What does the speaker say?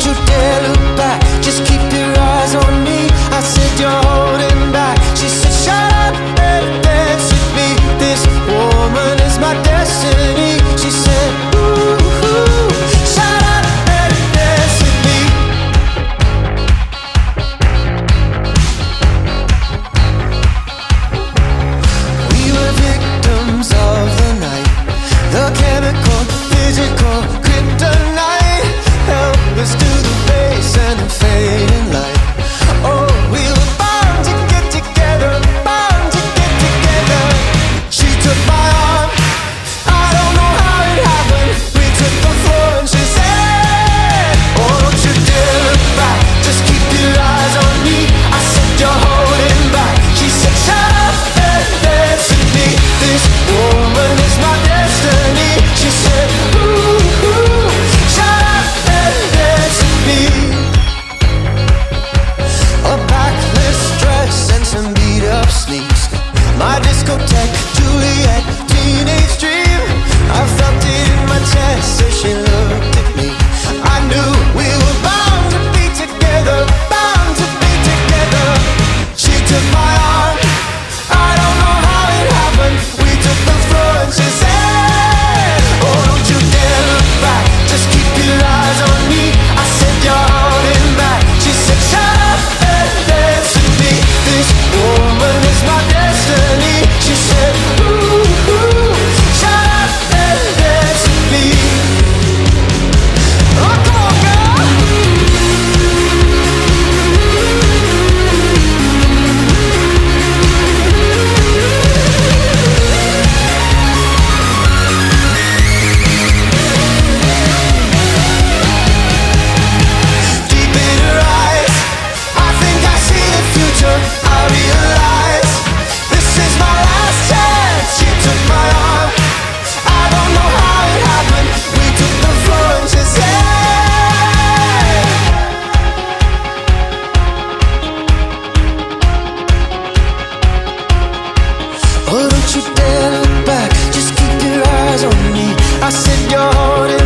you dare look back, just keep your eyes on me. I said you're holding back. She said shut up and dance with me. This woman is my destiny. She said ooh, ooh, shut up and dance with me. We were victims of the night, the chemical, physical, kryptonite. Help us to the base and the fading light. Oh, we were bound to get together, bound to get together. She took my arm, I don't know how it happened. We took the floor and she said, oh, don't you dare look back, just keep your eyes on me. I said you're holding back. She said shut up and dance with me. This woman is my destiny. She said ooh, ooh, shut up and dance with me. A backless dress and some beat up sneaks, my discotheque, Juliet, teenage dream. I felt it in my chest as she looked at me. I knew we were bound to be together, bound to be together. She took my arm, I don't know how it happened. We took the floor and she said, oh, don't you dare look back, just keep your eyes on me. I said you're holding back. She said shut up and dance with me. This woman is my destiny. She said ooh, ooh, shut up and dance with me. Oh, come on, girl. Deep in her eyes, I think I see the future. I realize this is my last chance. She took my arm, I don't know how it happened. We took the floor and she said, oh, don't you dare look back, just keep your eyes on me. I said you're holding